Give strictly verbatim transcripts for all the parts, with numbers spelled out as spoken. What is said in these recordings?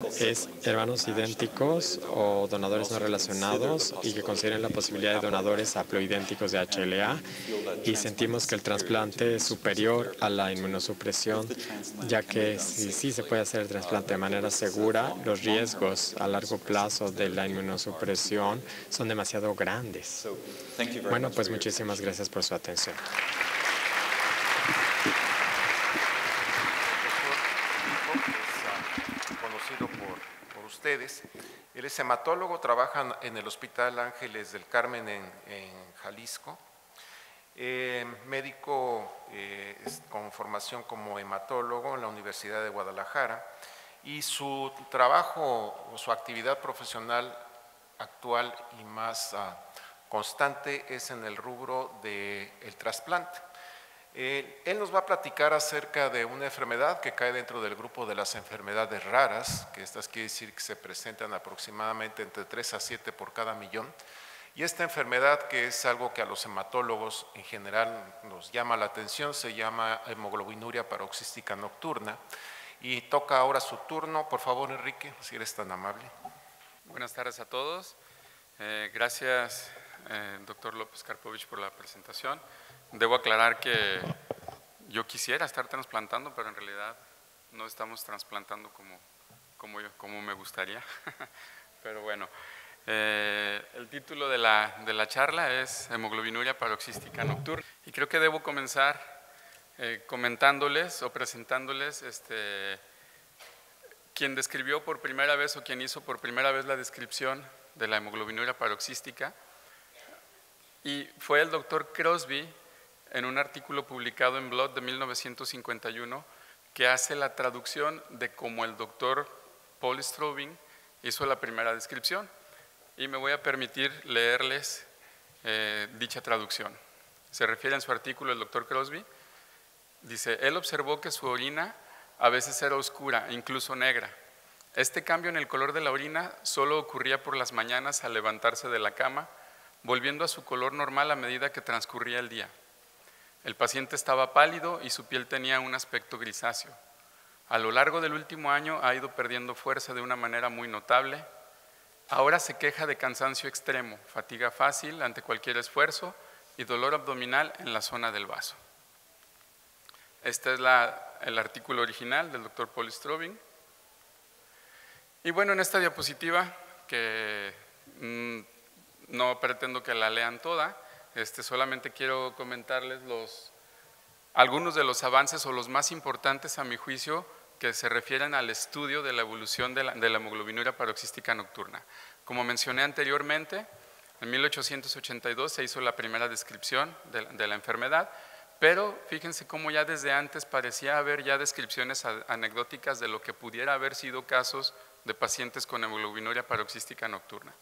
es hermanos idénticos o donadores no relacionados y que consideren la posibilidad de donadores haploidénticos de H L A, y sentimos que el trasplante es superior a la inmunosupresión, ya que si sí se puede hacer el trasplante de manera segura, los riesgos a largo plazo de la inmunosupresión son demasiado grandes. Bueno, pues muchísimas gracias por su atención. Conocido por, por ustedes. Él es hematólogo, trabaja en el Hospital Ángeles del Carmen en, en Jalisco. Eh, médico eh, con formación como hematólogo en la Universidad de Guadalajara, y su trabajo o su actividad profesional actual y más uh, constante es en el rubro del trasplante. Eh, él nos va a platicar acerca de una enfermedad que cae dentro del grupo de las enfermedades raras, que estas quiere decir que se presentan aproximadamente entre tres a siete por cada millón. Y esta enfermedad, que es algo que a los hematólogos en general nos llama la atención, se llama hemoglobinuria paroxística nocturna. Y toca ahora su turno. Por favor, Enrique, si eres tan amable. Buenas tardes a todos. Eh, gracias, eh, doctor López Karpovich, por la presentación. Debo aclarar que yo quisiera estar trasplantando, pero en realidad no estamos trasplantando como, como, yo, como me gustaría. Pero bueno, eh, el título de la, de la charla es hemoglobinuria paroxística nocturna. Y creo que debo comenzar eh, comentándoles o presentándoles este, quien describió por primera vez o quien hizo por primera vez la descripción de la hemoglobinuria paroxística. Y fue el doctor Crosby, en un artículo publicado en Blood de mil novecientos cincuenta y uno, que hace la traducción de cómo el doctor Paul Strobing hizo la primera descripción. Y me voy a permitir leerles eh, dicha traducción. Se refiere en su artículo el doctor Crosby, dice: él observó que su orina a veces era oscura, incluso negra. Este cambio en el color de la orina solo ocurría por las mañanas al levantarse de la cama, volviendo a su color normal a medida que transcurría el día. El paciente estaba pálido y su piel tenía un aspecto grisáceo. A lo largo del último año ha ido perdiendo fuerza de una manera muy notable. Ahora se queja de cansancio extremo, fatiga fácil ante cualquier esfuerzo y dolor abdominal en la zona del vaso. Este es la, el artículo original del doctor Paul Strobing. Y bueno, en esta diapositiva, que mmm, no pretendo que la lean toda, Este, solamente quiero comentarles los, algunos de los avances o los más importantes a mi juicio que se refieren al estudio de la evolución de la, de la hemoglobinuria paroxística nocturna. Como mencioné anteriormente, en mil ochocientos ochenta y dos se hizo la primera descripción de, de la enfermedad, pero fíjense cómo ya desde antes parecía haber ya descripciones anecdóticas de lo que pudiera haber sido casos de pacientes con hemoglobinuria paroxística nocturna.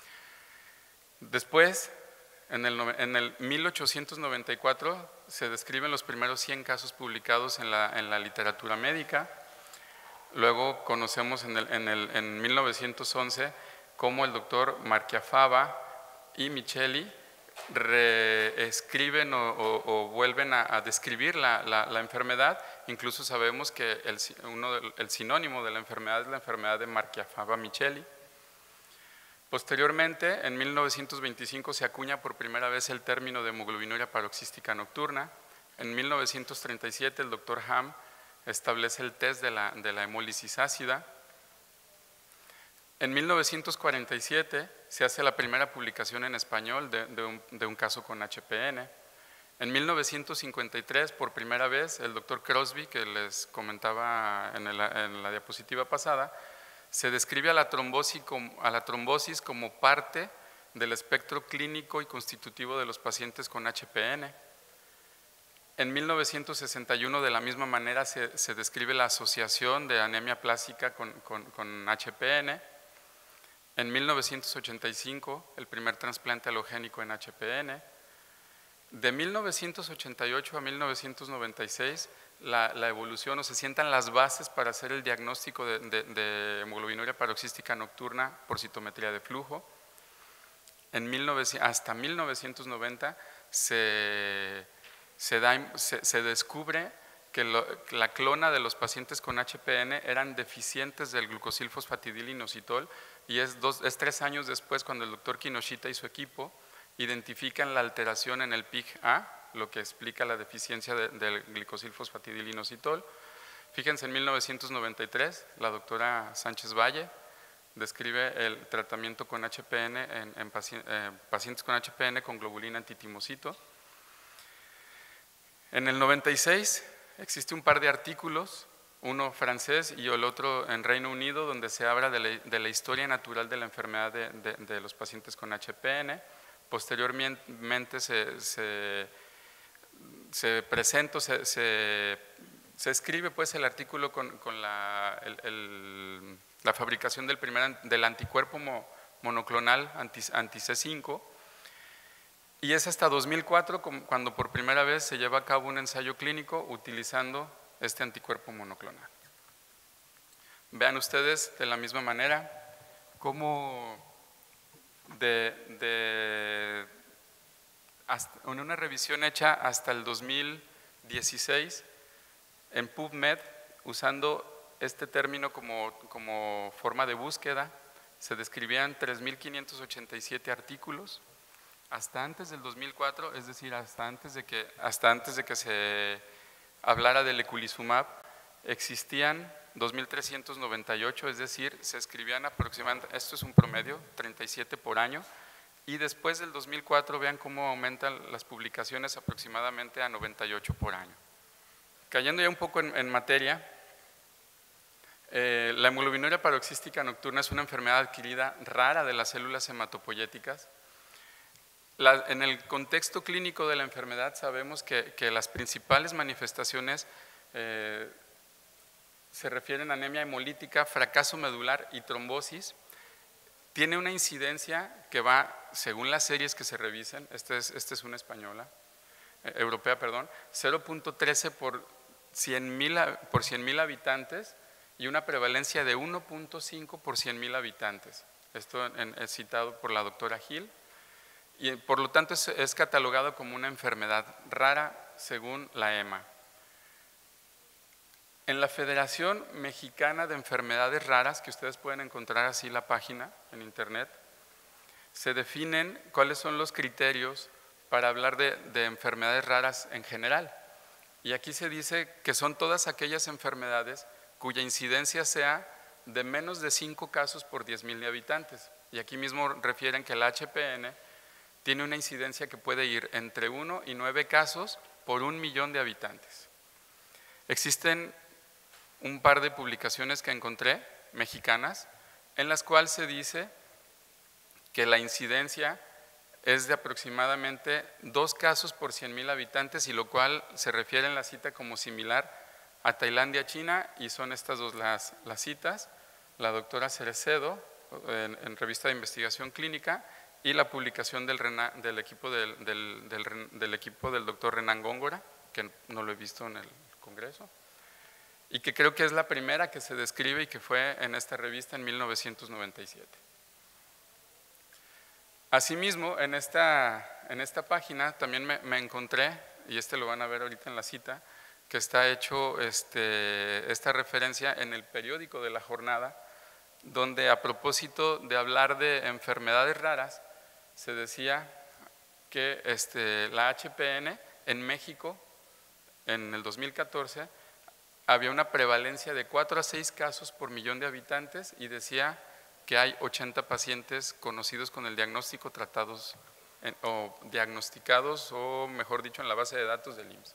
Después, En el, en el mil ochocientos noventa y cuatro se describen los primeros cien casos publicados en la, en la literatura médica. Luego conocemos en, el, en, el, en mil novecientos once cómo el doctor Marchiafava y Micheli reescriben o, o, o vuelven a, a describir la, la, la enfermedad. Incluso sabemos que el, uno del, el sinónimo de la enfermedad es la enfermedad de Marchiafava-Micheli. Posteriormente, en mil novecientos veinticinco se acuña por primera vez el término de hemoglobinuria paroxística nocturna. En mil novecientos treinta y siete el doctor Ham establece el test de la, de la hemólisis ácida. En mil novecientos cuarenta y siete se hace la primera publicación en español de, de, un, de un caso con H P N. En mil novecientos cincuenta y tres, por primera vez, el doctor Crosby, que les comentaba en, el, en la diapositiva pasada, se describe a la, trombosis como, a la trombosis como parte del espectro clínico y constitutivo de los pacientes con H P N. En mil novecientos sesenta y uno, de la misma manera, se, se describe la asociación de anemia plástica con, con, con H P N. En mil novecientos ochenta y cinco, el primer trasplante alogénico en H P N. De mil novecientos ochenta y ocho a mil novecientos noventa y seis, La, la evolución o se sientan las bases para hacer el diagnóstico de, de, de hemoglobinuria paroxística nocturna por citometría de flujo. En mil novecientos, hasta mil novecientos noventa se, se, da, se, se descubre que, lo, que la clona de los pacientes con H P N eran deficientes del glucosilfosfatidilinositol, y es, dos, es tres años después cuando el doctor Kinoshita y su equipo identifican la alteración en el P I K A, lo que explica la deficiencia de, del glicosilfosfatidilinositol. Fíjense, en mil novecientos noventa y tres, la doctora Sánchez Valle describe el tratamiento con H P N en, en paci eh, pacientes con H P N con globulina antitimocito. En el noventa y seis existe un par de artículos, uno francés y el otro en Reino Unido, donde se habla de la, de la historia natural de la enfermedad de, de, de los pacientes con H P N. Posteriormente se, se, se presenta, se, se, se escribe pues el artículo con, con la, el, el, la fabricación del, primer, del anticuerpo mo, monoclonal anti C cinco, y es hasta dos mil cuatro cuando por primera vez se lleva a cabo un ensayo clínico utilizando este anticuerpo monoclonal. Vean ustedes de la misma manera cómo de, de hasta, en una revisión hecha hasta el dos mil dieciséis en PubMed, usando este término como, como forma de búsqueda, se describían tres mil quinientos ochenta y siete artículos. Hasta antes del dos mil cuatro, es decir, hasta antes de que, hasta antes de que se hablara del eculizumab, existían dos mil trescientos noventa y ocho, es decir, se escribían aproximadamente, esto es un promedio, treinta y siete por año, y después del dos mil cuatro vean cómo aumentan las publicaciones aproximadamente a noventa y ocho por año. Cayendo ya un poco en, en materia, eh, la hemoglobinuria paroxística nocturna es una enfermedad adquirida rara de las células hematopoyéticas. La, en el contexto clínico de la enfermedad sabemos que, que las principales manifestaciones eh, se refieren a anemia hemolítica, fracaso medular y trombosis. Tiene una incidencia que va, según las series que se revisen, esta es, este es una española, eh, europea, perdón, cero punto trece por cien mil habitantes y una prevalencia de uno punto cinco por cien mil habitantes. Esto en, es citado por la doctora Gil. Y por lo tanto es, es catalogado como una enfermedad rara según la E M A. En la Federación Mexicana de Enfermedades Raras, que ustedes pueden encontrar así la página en internet, se definen cuáles son los criterios para hablar de, de enfermedades raras en general. Y aquí se dice que son todas aquellas enfermedades cuya incidencia sea de menos de cinco casos por diez mil habitantes. Y aquí mismo refieren que el H P N tiene una incidencia que puede ir entre uno y nueve casos por un millón de habitantes. Existen un par de publicaciones que encontré, mexicanas, en las cuales se dice que la incidencia es de aproximadamente dos casos por cien mil habitantes, y lo cual se refiere en la cita como similar a Tailandia, China, y son estas dos las, las citas, la doctora Cerecedo en, en Revista de Investigación Clínica, y la publicación del, del, equipo del, del, del, del equipo del doctor Renan Góngora, que no lo he visto en el Congreso, y que creo que es la primera que se describe y que fue en esta revista en mil novecientos noventa y siete. Asimismo, en esta, en esta página también me, me encontré, y este lo van a ver ahorita en la cita, que está hecho este, esta referencia en el periódico de La Jornada, donde a propósito de hablar de enfermedades raras, se decía que este, la H P N en México, en el dos mil catorce, había una prevalencia de cuatro a seis casos por millón de habitantes, y decía que hay ochenta pacientes conocidos con el diagnóstico tratados en, o diagnosticados, o mejor dicho, en la base de datos del I M S S.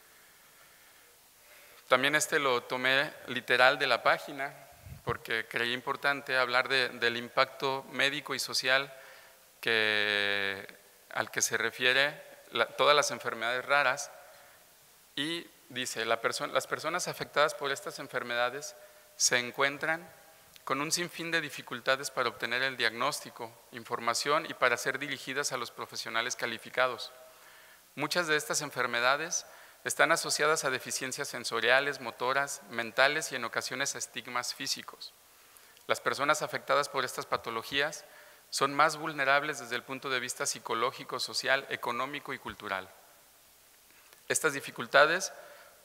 También este lo tomé literal de la página, porque creí importante hablar de, del impacto médico y social que, al que se refiere la, todas las enfermedades raras, y dice, la perso las personas afectadas por estas enfermedades se encuentran con un sinfín de dificultades para obtener el diagnóstico, información y para ser dirigidas a los profesionales calificados. Muchas de estas enfermedades están asociadas a deficiencias sensoriales, motoras, mentales y en ocasiones a estigmas físicos. Las personas afectadas por estas patologías son más vulnerables desde el punto de vista psicológico, social, económico y cultural. Estas dificultades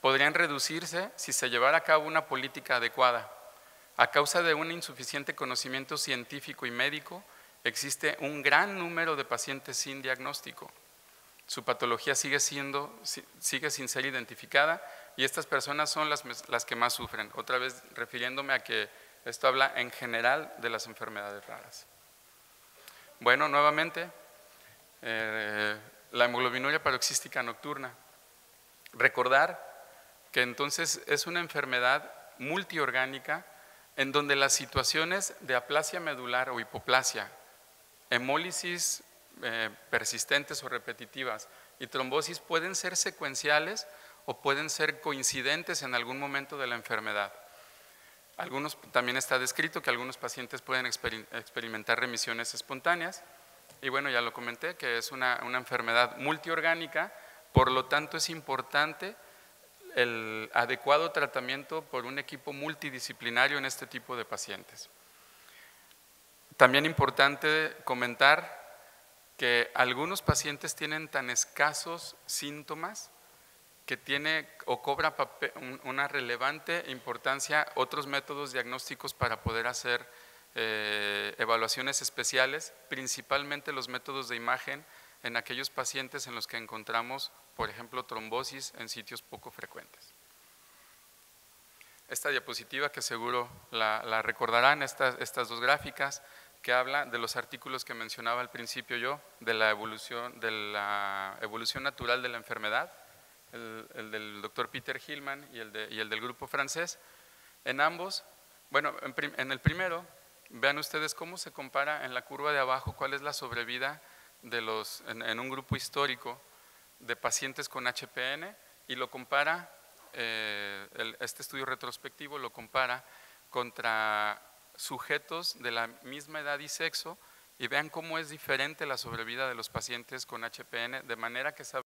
podrían reducirse si se llevara a cabo una política adecuada. A causa de un insuficiente conocimiento científico y médico, existe un gran número de pacientes sin diagnóstico. Su patología sigue, siendo, sigue sin ser identificada y estas personas son las, las que más sufren. Otra vez refiriéndome a que esto habla en general de las enfermedades raras. Bueno, nuevamente, eh, la hemoglobinuria paroxística nocturna. Recordar que entonces es una enfermedad multiorgánica en donde las situaciones de aplasia medular o hipoplasia, hemólisis eh, persistentes o repetitivas y trombosis pueden ser secuenciales o pueden ser coincidentes en algún momento de la enfermedad. Algunos, también está descrito que algunos pacientes pueden exper experimentar remisiones espontáneas y bueno, ya lo comenté que es una, una enfermedad multiorgánica, por lo tanto es importante el adecuado tratamiento por un equipo multidisciplinario en este tipo de pacientes. También importante comentar que algunos pacientes tienen tan escasos síntomas que tiene o cobra papel, una relevante importancia otros métodos diagnósticos para poder hacer eh, evaluaciones especiales, principalmente los métodos de imagen en aquellos pacientes en los que encontramos, por ejemplo, trombosis en sitios poco frecuentes. Esta diapositiva, que seguro la, la recordarán, estas, estas dos gráficas, que habla de los artículos que mencionaba al principio yo, de la evolución, de la evolución natural de la enfermedad, el, el del doctor Peter Hillman y el, de, y el del grupo francés. En ambos, bueno, en, prim, en el primero, vean ustedes cómo se compara en la curva de abajo cuál es la sobrevida de los, en, en un grupo histórico de pacientes con H P N y lo compara, eh, el, este estudio retrospectivo lo compara contra sujetos de la misma edad y sexo y vean cómo es diferente la sobrevida de los pacientes con H P N, de manera que